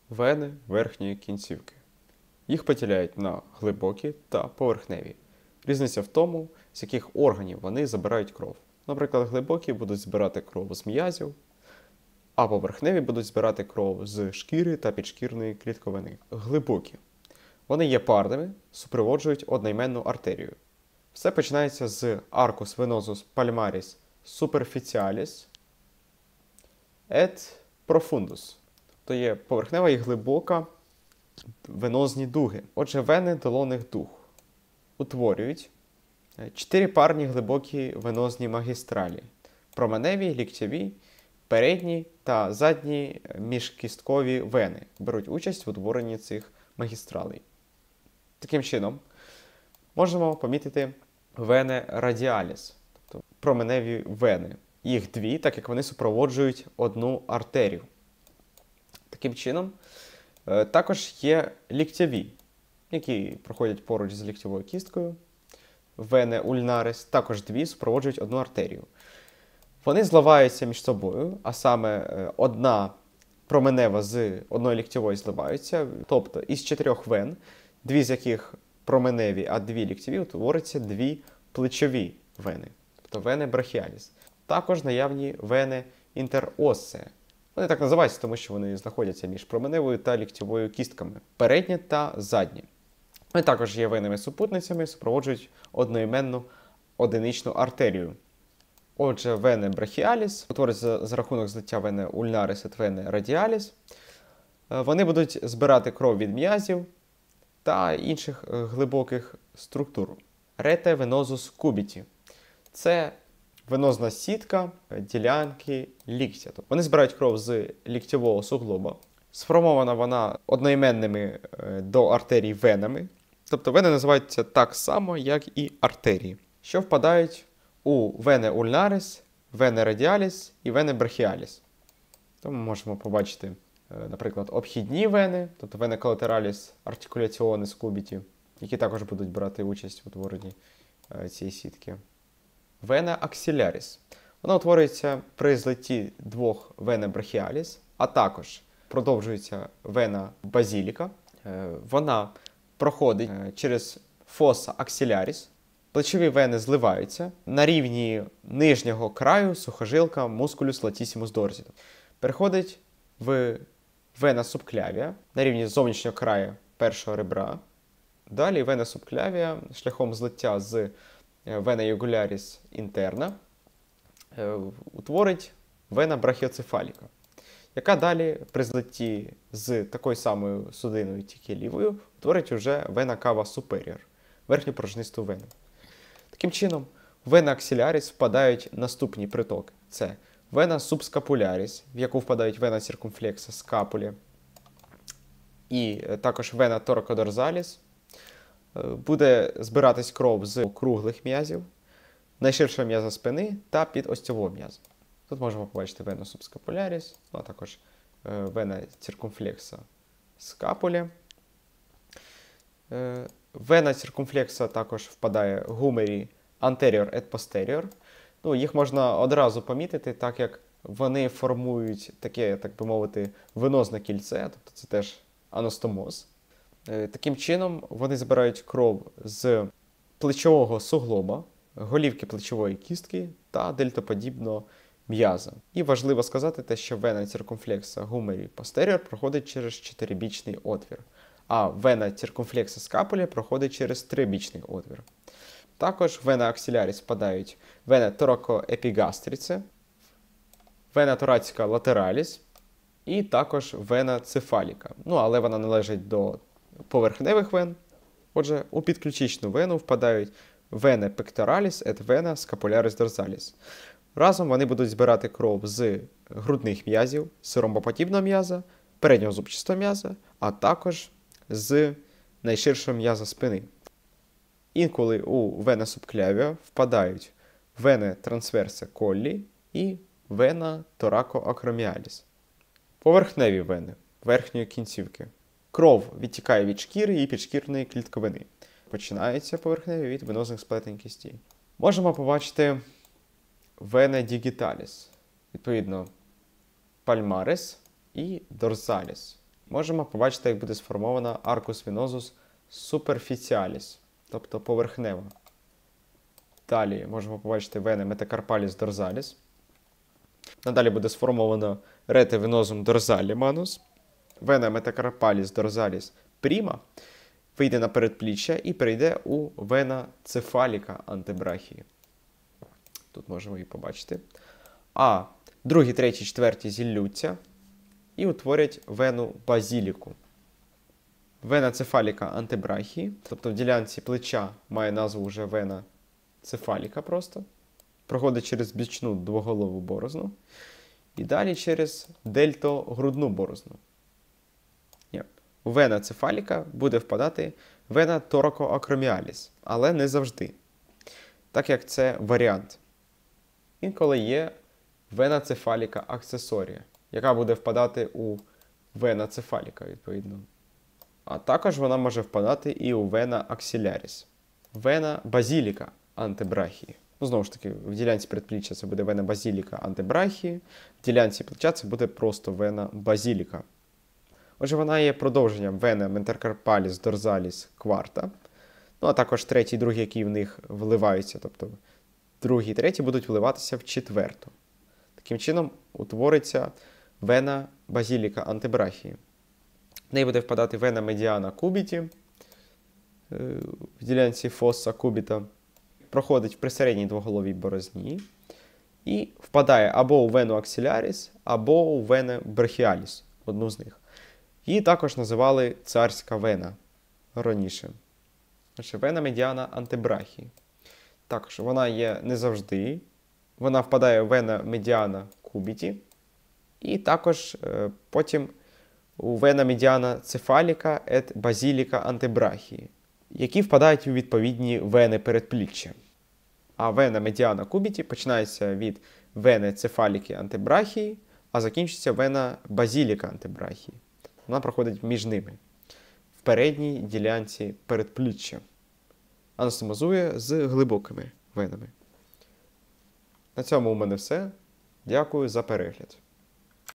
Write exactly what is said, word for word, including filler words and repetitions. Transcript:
Вени верхньої кінцівки. Їх поділяють на глибокі та поверхневі. Різниця в тому, з яких органів вони забирають кров. Наприклад, глибокі будуть збирати кров з м'язів, а поверхневі будуть збирати кров з шкіри та підшкірної клітковини. Глибокі. Вони є парними, супроводжують одноіменну артерію. Все починається з arcus venosus palmaris superficialis et profundus. Тобто є поверхнева і глибока венозні дуги. Отже, вени долонних дуг утворюють чотири парні глибокі венозні магістралі. Променеві, ліктєві, передні та задні міжкісткові вени беруть участь в утворенні цих магістралей. Таким чином, можемо помітити вени радіаліс, тобто променеві вени. Їх дві, так як вони супроводжують одну артерію. Таким чином, також є ліктєві, які проходять поруч з ліктьовою кісткою. Вени ульнарис, також дві, супроводжують одну артерію. Вони зливаються між собою, а саме одна променева з одної ліктьової зливаються. Тобто із чотирьох вен, дві з яких променеві, а дві ліктьові, утворюються дві плечові вени, тобто вени брахіаліс. Також наявні вени інтероссея. Вони так називаються, тому що вони знаходяться між променевою та ліктьовою кістками. Передні та задні. Вони також є венами-супутницями, супроводжують одноіменну одиничну артерію. Отже, вени брахіаліс утворюються за рахунок злиття вени ульнарис та вени радіаліс. Вони будуть збирати кров від м'язів та інших глибоких структур. Рете венозус кубіті. Це венозна сітка ділянки ліктя. Вони збирають кров з ліктьового суглоба. Сформована вона одноіменними до артерій венами. Тобто вени називаються так само, як і артерії, що впадають у вене ульнарис, вене радіаліс і вене брахіаліс. Тому можемо побачити, наприклад, обхідні вени, тобто вене колатераліс артикуляціонис кубіті, які також будуть брати участь в утворенні цієї сітки. Вена аксиляріс. Вона утворюється при злитті двох вене брахіаліс, а також продовжується вена базіліка. Вона проходить через фоса аксиляріс. Плечові вени зливаються на рівні нижнього краю сухожилка мускулюс латісімус дорзі. Переходить в вена субклявія на рівні зовнішнього краю першого ребра. Далі вена субклявія шляхом злиття з вена югуляріс інтерна утворить вена брахіоцефаліка, яка далі при злитті з такою самою судиною, тільки лівою, утворить вже вена кава суперіор, верхню порожнисту вену. Таким чином, в вена аксиляріс впадають наступні притоки. Це вена субскапуляріс, в яку впадають вена циркумфлекса скапулі, і також вена торакодорзаліс. Буде збиратись кров з круглих м'язів, найширшого м'яза спини та підостьового м'яза. Тут можемо побачити вену субскапуляріс, а також вена циркумфлекса скапулі. Вена циркумфлекса також впадає гумері anterior et posterior. Ну, їх можна одразу помітити, так як вони формують таке, так би мовити, венозне кільце, тобто це теж аностомоз. Таким чином, вони збирають кров з плечового суглоба, голівки плечової кістки та дельтоподібного м'яза. І важливо сказати те, що вена циркумфлекса гумері постеріор проходить через чотирибічний отвір, а вена циркумфлекса скапулі проходить через трибічний отвір. Також в вена аксиляріс впадають вена торакоепігастріце, вена торацика латераліс і також вена цефаліка. Ну, але вона належить до поверхневих вен. Отже, у підключичну вену впадають вена пектораліс et вена скапуляріс дорзаліс. Разом вони будуть збирати кров з грудних м'язів, з ромбоподібного м'яза, переднього зубчастого м'яза, а також з найширшого м'яза спини. Інколи у вена субклявія впадають вена трансверса коллі і вена торакоакроміаліс. Поверхневі вени верхньої кінцівки. Кров відтікає від шкіри і підшкірної клітковини. Починаються поверхневі від венозних сплетень кістей. Можемо побачити вена дігіталіс, відповідно, пальмарис і дорзаліс. можемо побачити, як буде сформована аркус венозус superficialis, тобто поверхнева. Далі можемо побачити вени метакарпаліс дорзаліс. Надалі буде сформовано рете венозум дорзалі манус. Вена метакарпаліс дорзаліс пріма вийде на передпліччя і перейде у вена цефаліка антебрахії. Тут можемо її побачити. А другі, треті, четверті зіллються і утворять вену базіліку. Вена цефаліка антебрахії, тобто в ділянці плеча має назву вже вена цефаліка просто. Проходить через бічну двоголову борозну. І далі через дельто-грудну борозну. У вена цефаліка буде впадати вена торакоакроміаліс, але не завжди. Так як це варіант. Інколи є вена цефаліка аксесорія, яка буде впадати у вена цефаліка, відповідно. А також вона може впадати і у вена аксіляріс. Вена базіліка антебрахії. Ну, знову ж таки, в ділянці передпліччя це буде вена базіліка антебрахії, в ділянці плеча це буде просто вена базіліка. Отже, вона є продовженням вена метакарпаліс дорзаліс кварта. Ну, а також третій і другий, які в них вливаються. Тобто другий і третій будуть вливатися в четверту. Таким чином утвориться вена базіліка антебрахії. В неї буде впадати вена медіана кубіті в ділянці фосса кубіта. Проходить в присередній двоголовій борозні. І впадає або у вену аксіляріс, або у вену брахіаліс. Одну з них. Її також називали царська вена раніше. Вена медіана антебрахії. Також вона є не завжди. Вона впадає у вена медіана кубіті. І також е, потім у вена медіана цефаліка ет базіліка антебрахії, які впадають у відповідні вени передпліччя. А вена медіана кубіті починається від вени цефаліки антебрахії, а закінчується вена базіліка антебрахії. Вона проходить між ними, в передній ділянці передпліччя. Анастомозує з глибокими венами. На цьому у мене все. Дякую за перегляд.